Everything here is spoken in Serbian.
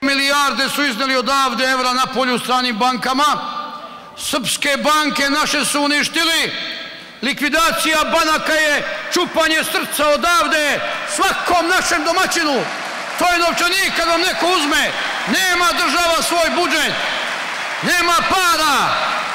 milijarde su izneli odavde evra na polju stranim bankama. Srpske banke naše su uništili. Likvidacija banaka je čupanje srca odavde svakom našem domaćinu. To je novčanik kad vam neko uzme. Nema država svoj budžet. Nema para.